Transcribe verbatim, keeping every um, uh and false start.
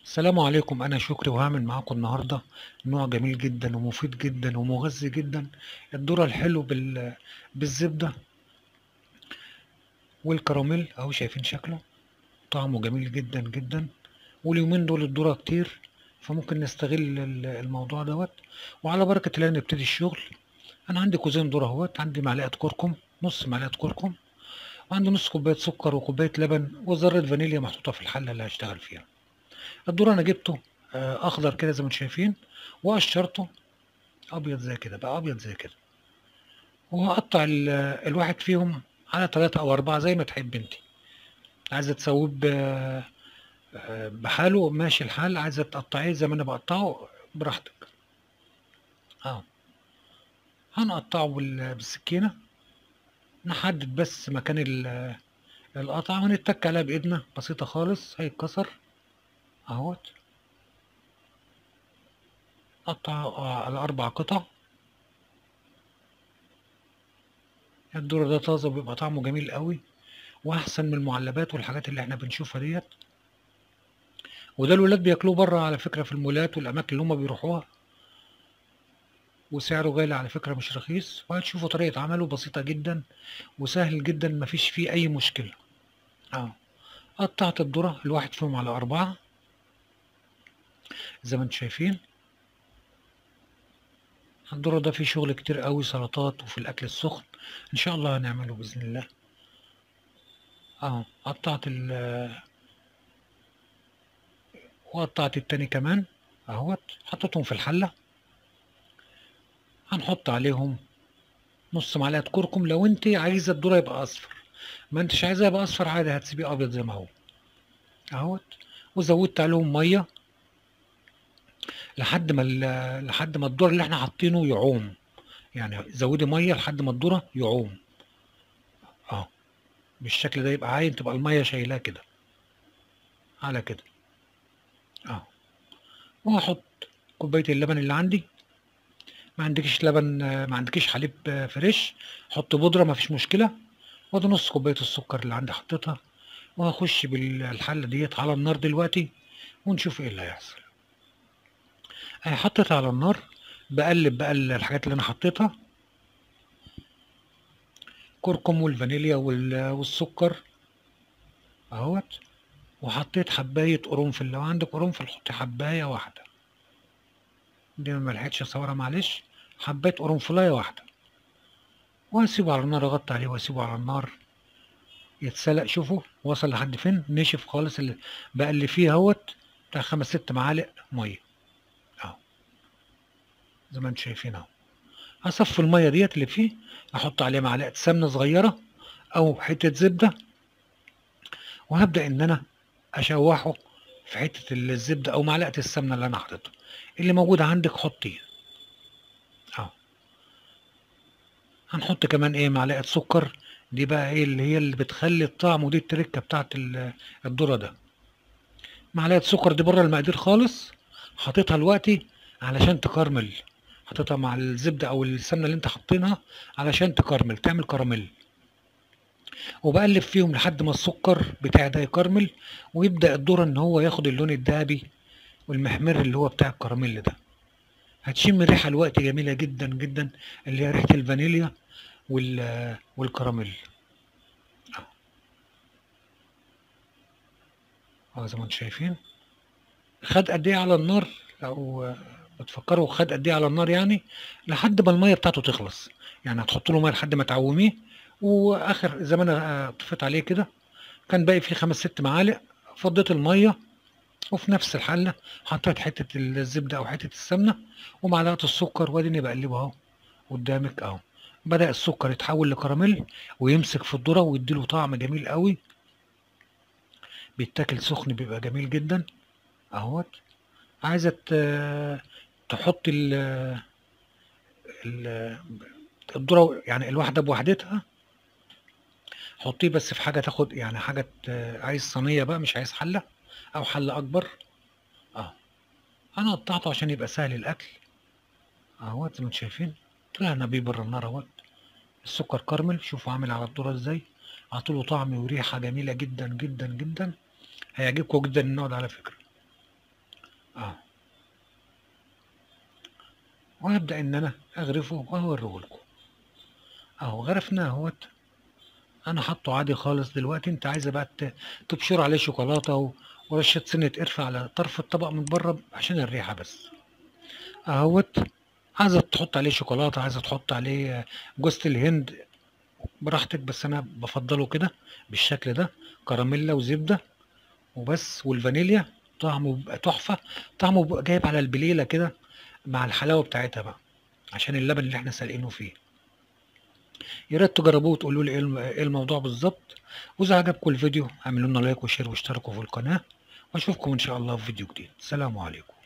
السلام عليكم، أنا شكري وهاعمل معاكم النهاردة نوع جميل جدًا ومفيد جدًا ومغذي جدًا، الذرة الحلو بال بالزبدة والكراميل أهو شايفين شكله، طعمه جميل جدًا، جدًا، واليومين دول الذرة كتير، فممكن نستغل ال الموضوع دوّة، وعلى بركة الله نبتدي الشغل. أنا عندي كوزين ذرة أهوّة، عندي معلقة كركم، نُص معلقة كركم، وعندي نُص كوباية سكر وكوباية لبن وذرة فانيليا محطوطة في الحلة اللي هاشتغل فيها. الذرة أنا جبته آآ أخضر كده زي ما أنتم شايفين، وقشّرته أبيض زي كده، بقى أبيض زي كده، وهاقطّع ال الواحد فيهم على تلاتة أو أربعة زي ما تحبّي أنتِ، عايزة تسوّيه ب آآ بحاله ماشي الحال، عايزة تقطّعيه زي ما أنا باقطّعه براحتك. آه، هنقطّعه بال بالسكينة، نحدّد بس مكان ال القطعة ونتّك عليها بإيدنا بسيطة خالص هيتكسر أهوّة، قطّعه على أربع قطع. الذرة ده طازة وبيبقى طعمه جميل أوي، وأحسن من المُعلبات والحاجات اللي إحنا بنشوفها ديّة. وده الولاد بياكلوه برّه على فكرة في المولات والأماكن اللي هُم بيروحوها، وسعره غالي على فكرة مش رخيص، وهتشوفوا طريقة عمله بسيطة جدًا وسهل جدًا ما فيش فيه أي مشكلة. آه، قطّعت الذرة الواحد فيهم على أربعة زي ما أنتم شايفين. الذرة ده فيه شغل كتير أوي سلطات وفي الأكل السُخن، إن شاء الله هنعمله بإذن الله. آه، قطّعت ال وقطّعت التاني كمان أهوّة، حطيتهم في الحلة، هنحط عليهم نُص معلقة كركم لو أنتِ عايزة الذرة يبقى أصفر، ما أنتيش عايزاه يبقى أصفر عادي هتسيبيه أبيض زي ما هو. أهوّة، وزوّدت عليهم مَيّة لحد ما ال لحد ما الذرة اللي إحنا حاطينه يعوم، يعني زوّدي مَيّة لحد ما الذرة يعوم، آه، بالشكل ده يبقى عايم تبقى المَيّة شايلاه كده، على كده، آه، وهاحط كوباية اللبن اللي عندي، ما عندكيش لبن ما عندكيش حليب فريش حُطّي بودرة ما فيش مشكلة، وأدي نُص كوباية السكر اللي عندي حطيتها، وهاخش بالحلة ديّة على النار دلوقتي ونشوف إيه اللي هيحصل. أهي حطيتها على النار، باقلّب بقى ال الحاجات اللي أنا حطيتها، كركم والفانيليا وال والسكر أهوّة، وحطيت حباية قرنفل، لو عندِك قرنفل حُطّي حباية واحدة، دي ما لحقتش أصورها معلش، حباية قرنفلاية واحدة، وهاسيبه على النار أغطّي عليه وأسيبه على النار يتسلق. شوفوا وصل لحد فين، نشف خالص ال باقلّب فيه أهوّة بتاع خمس، ست معالق مَيّة أهو، زي ما أنتم شايفين أهو. هاصفّي المَيّة ديّة اللي فيه، أحُط عليه معلقة سمنة صغيّرة أو حتّة زبدة، وهابدأ إن أنا أشوّحه في حتّة ال الزبدة أو معلقة السمنة اللي أنا حاططها، اللي موجودة عندِك حُطّيه، آه. هنحُط كمان إيه، معلقة سُكّر، دي بقى إيه، اللي هي اللي بتخلّي الطعم ودي الترِكّة بتاعة ال الذرة ده. معلقة سُكّر دي برّه المقادير خالص، حاططها دلوقتي علشان تكرمل، حاططها مع الزبدة أو السمنة اللي أنتِ حاطّينها علشان تكرمل، تعمل كراميل. وباقلّب فيهم لحد ما السُكّر بتاعي ده يكرمل، ويبدأ الذرة إن هو ياخد اللون الدهبي والمحمِر اللي هو بتاع الكراميل ده. هتشمّي ريحة دلوقتي جميلة جدًا، جدًا، اللي هي ريحة الفانيليا وال والكراميل. آه، آه زي ما أنتم شايفين. خَد قد إيه على النار لو بتفكّروا خَد قد إيه على النار يعني، لحد ما المَيّة بتاعته تخلص، يعني هتحطّي له مَيّة لحد ما تعوّميه، وآخر زي ما أنا طفيت عليه كده، كان باقي فيه خمس، ست معالق، فضّيت المَيّة وفي نفس الحلة حطيت حتة الزبدة أو حتة السمنة ومعلقة السكر وأديني باقلبه أهو قدامِك أهو، بدأ السكر يتحول لكراميل ويمسك في الذرة ويدّي له طعم جميل أوي، بيتاكل سخن بيبقى جميل جدًا أهوّة. عايزة ت تحطّي ال ال الذرة يعني الواحدة بوحدتها، حطّيه بس في حاجة تاخد يعني حاجة ت عايز صينية بقى مش عايز حلة أو حلة أكبر، آه، أنا قطّعته عشان يبقى سهل الأكل أهوّة زي ما أنتم شايفين، طلعنا بيه برّه النار أهوّة. السكر كرمل شوفوا عامل على الذرة إزاي، عطوا له طعم وريحة جميلة جدًا، جدًا، جدًا، هيعجبكم جدًا النوع ده على فكرة. اهو، وهبدأ ان انا اغرفه واوريه لكم. اهو غرفناه اهوت. انا حاطه عادي خالص. دلوقتي انت عايزه بقى ت- تبشر عليه شوكولاته و- ورشه سنه قرفه على طرف الطبق من بره عشان الريحه بس. اهوت. عايزه تحط عليه شوكولاته، عايزه تحط عليه جوز الهند، براحتك، بس انا بفضله كده بالشكل ده. كراميلا وزبده وبس، والفانيليا طعمه بيبقى تحفه. طعمه بيبقى جايب على البليله كده مع الحلاوه بتاعتها بقى، عشان اللبن اللي احنا سالقينه فيه. يا ريت تجربوه وتقولوا لي ايه الم- إيه الموضوع بالظبط. واذا عجبكم الفيديو اعملوا لنا لايك وشير واشتركوا في القناه، واشوفكم ان شاء الله في فيديو جديد. سلام عليكم.